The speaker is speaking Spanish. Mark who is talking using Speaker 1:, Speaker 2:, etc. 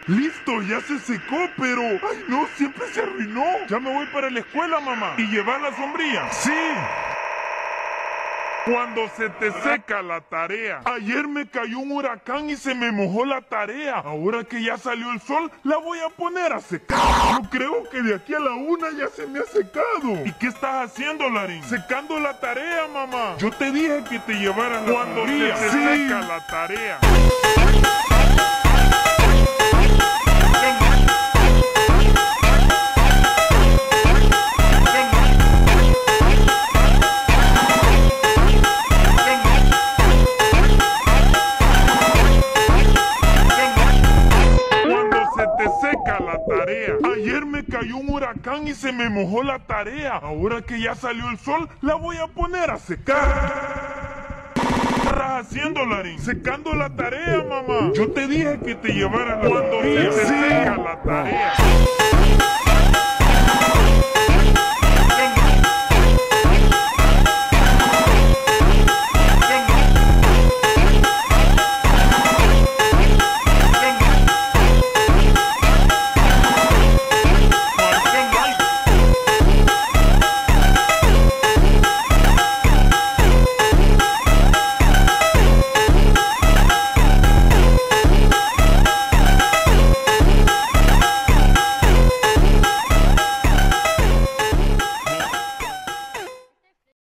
Speaker 1: Listo, ya se secó, pero... ¡Ay, no! Siempre se arruinó. Ya me voy para la escuela, mamá. ¿Y llevar la sombrilla? ¡Sí! Cuando se te seca la tarea. Ayer me cayó un huracán y se me mojó la tarea. Ahora que ya salió el sol, la voy a poner a secar. Yo creo que de aquí a la 1 ya se me ha secado. ¿Y qué estás haciendo, Larín? Secando la tarea, mamá. Yo te dije que te llevara la Cuando se te seca la tarea. Ayer me cayó un huracán y se me mojó la tarea. Ahora que ya salió el sol, la voy a poner a secar. ¿Qué estás haciendo, Larín? Secando la tarea, mamá. Yo te dije que te llevara la Cuando se te seca la tarea.